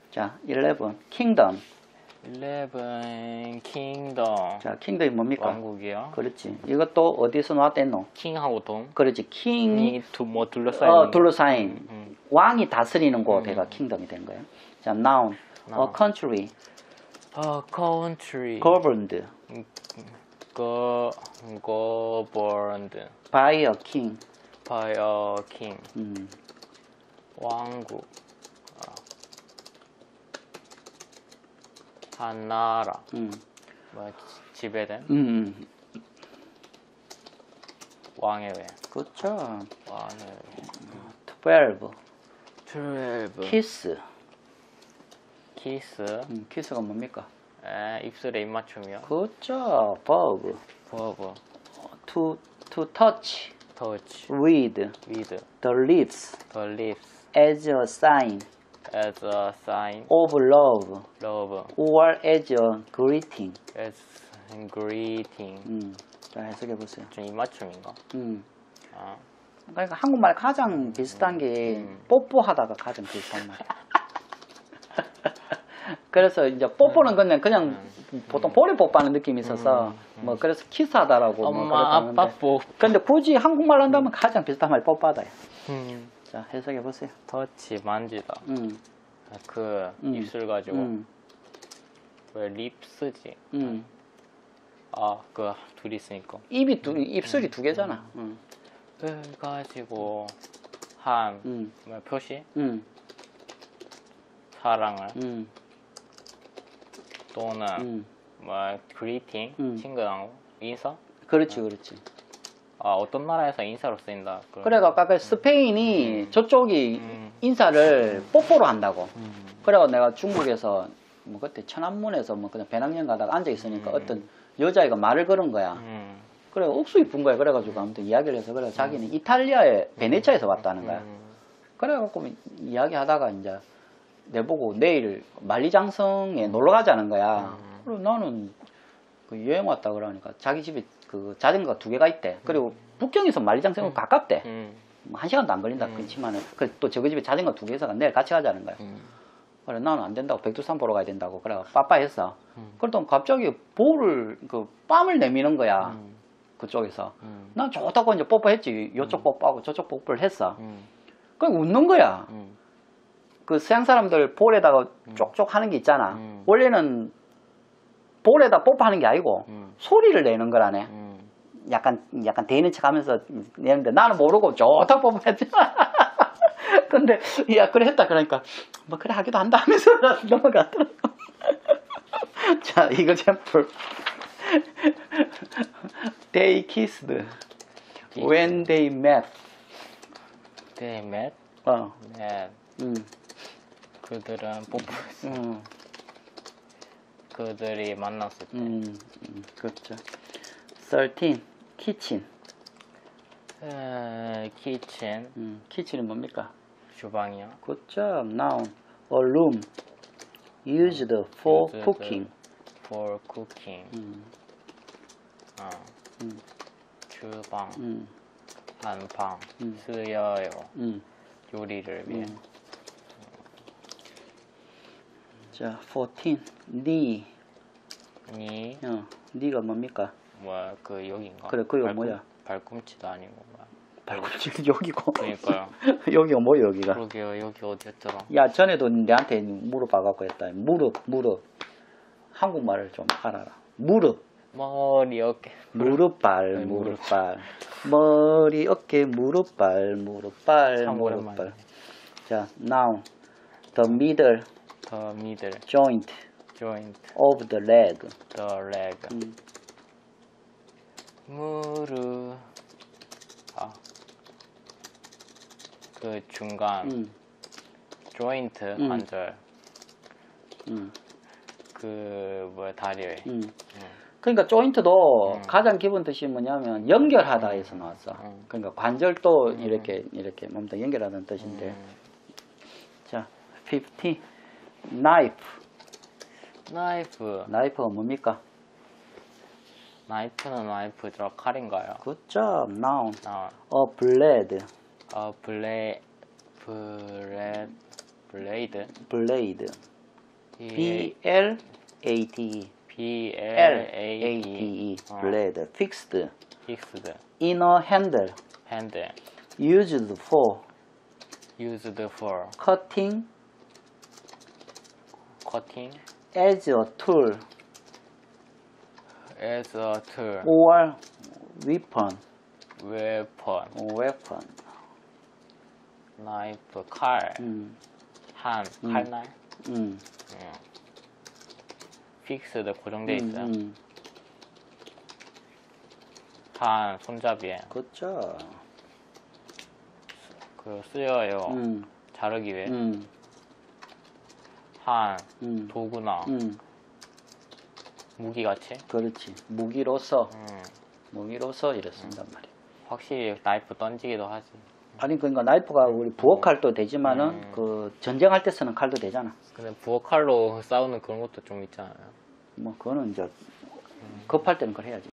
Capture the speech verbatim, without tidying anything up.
자, eleven. kingdom. eleven 킹덤. 자, 킹덤이 뭡니까? 왕국이요. 그렇지. 이것도 어디서 나왔댔노? 킹하고 돔. 그렇지. king. 두, 뭐 둘러싸인. 어, 둘러싸인. 음, 음. 왕이 다스리는 곳, 음. 얘가 킹덤이 된 거예요. 자, noun. noun. a country. A country. governed. Go, governed by a king. by a king. 음. 왕국. 아. 한 나라. 음. 뭐 지배된 음. 왕의 왜. 그렇죠. 왕의 왜. twelve. twelve. kiss. 키스. 음, 키스가 뭡니까? 에, 입술에 입맞춤이요. 그렇죠. verb. 버브. to to touch touch. with with the lips the lips as a sign as a sign of love love or as a greeting. as greeting. 음. 자, 해석해 보세요. 좀 입맞춤인가? 음. 아. 그러니까 한국말 가장 비슷한 게 음. 뽀뽀하다가 가장 비슷한 말이야. 그래서 이제 뽀뽀는 그냥 그냥 음. 보통 볼에 뽀뽀하는 느낌이 있어서 음. 음. 뭐 그래서 키스하다라고 뭐 엄마 아빠 그렇다는데. 뽀. 근데 굳이 한국말로 한다면 가장 비슷한 말이 뽀뽀하다야. 음. 자, 해석해 보세요. 터치 만지다. 음. 그 음. 입술 가지고 음. 왜 립스지? 음. 아, 그 둘이 있으니까. 입이 두 입술이 두 개잖아. 음. 그 가지고 한 음. 뭐 표시 음. 사랑을 음. 또는 음. 뭐 그리팅 음. 친근하고 인사. 그렇지, 그렇지. 아, 어떤 나라에서 인사로 쓰인다. 그런 그래가 아까 스페인이 음. 저쪽이 음. 인사를 뽀뽀로 한다고. 음. 그래가 내가 중국에서 뭐 그때 천안문에서 뭐 그냥 배낭여행 가다가 앉아 있으니까 음. 어떤 여자애가 말을 걸은 거야. 음. 그래 억수 이쁜 거야. 그래가지고 아무튼 이야기를 해서 그래 자기는 이탈리아의 베네치아에서 왔다는 거야. 음. 그래갖고 이야기하다가 이제 내보고 내일 만리장성에 놀러 가자는 거야. 음. 그리고 나는 그 여행 왔다 그러니까 자기 집에 그 자전거가 두 개가 있대. 그리고 북경에서 만리장성은 음. 가깝대. 음. 뭐 한 시간도 안 걸린다. 음. 그렇지만은 그래 또 저거 집에 자전거 두 개에서 내일 같이 가자는 거야. 음. 그래 나는 안 된다고 백두산 보러 가야 된다고 그래 빠빠했어. 음. 그랬더니 갑자기 볼을 그 뺨을 내미는 거야. 음. 그쪽에서. 음. 난 좋다고 이제 뽀뽀했지. 요쪽 뽀뽀하고 저쪽 뽀뽀를 했어. 음. 그래 웃는 거야. 음. 그 서양 사람들 볼에다가 음. 쪽쪽 하는 게 있잖아. 음. 원래는 볼에다 뽀뽀하는 게 아니고 음. 소리를 내는 거라네. 음. 약간 약간 대는 척하면서 내는데 나는 모르고 좋다 뽀뽀했지. 근데 야 그래 했다 그러니까 뭐 그래 하기도 한다 하면서 넘어갔더라고. 자 이거 샘플. They kissed when they met. They met. 어. met. 음. 그들은 뽀뽀했어. 음. 그들이 만났을 때. 음. 음. 그렇죠. thirteen. kitchen. 에, kitchen. 음. kitchen은 뭡니까? 주방이요. Good job. Noun. A room used for Used cooking. For cooking. 음. 어. 음. 주방. 음. 안방. 음. 쓰여요. 음. 요리를 위해. 음. 자, fourteen. knee. 니. 어. knee가 뭡니까? 뭐야 그 여기인가? 그래, 그거 발꿈- 뭐야? 발꿈치도 아니고 뭐야. 발꿈치는 여기고. 그러니까요. 여기가 뭐야, 여기가? 그러게요. 여기 어디였더라? 야, 전에도 내한테 물어봐갖고 했다. 무릎, 무릎. 한국말을 좀 알아라. 무릎. 머리 어깨. 무릎발, 네, 무릎. 무릎발. 머리, 어깨, 무릎발, 무릎발, 참 무릎발. 오랜만이네. 자, now. The middle The middle joint joint. of the leg. The leg. 음. 무릎. 아. 그 중간 음. 조인트 음. 관절. 음. 그 뭐야 다리에. 음. 음. 그러니까 조인트도 음. 가장 기본 뜻이 뭐냐면 연결하다에서 나왔어. 음. 그러니까 관절도 음. 이렇게 이렇게 몸도 연결하는 뜻인데. 음. 자, fifteen. knife. 나이프. 나이프가 뭡니까? 나이프는 나이프죠. 칼인가요? Good job. Noun. 아, A blade. 어 블레 블레 블레이드. blade. B L A D E. B L L A A D D E. 어. blade. fixed. fixed inner handle. hand used for used for cutting cutting as a tool as a tool or weapon. weapon weapon. knife 칼 음, 한 음. 칼날 음, fixed 고정돼 있어요. 음, 음. 한 손잡이에 그렇죠. 그 쓰여요. 음, 자르기 위해 음, 한 음, 도구나 음, 무기같이 그렇지. 무기로서, 음, 무기로서 이래 쓴단 말이야. 확실히 나이프 던지기도 하지. 아니 그러니까 나이프가 우리 부엌 칼도 되지만은 음. 그 전쟁할 때 쓰는 칼도 되잖아. 근데 부엌 칼로 싸우는 그런 것도 좀 있잖아요. 뭐 그거는 이제 급할 때는 그걸 해야지.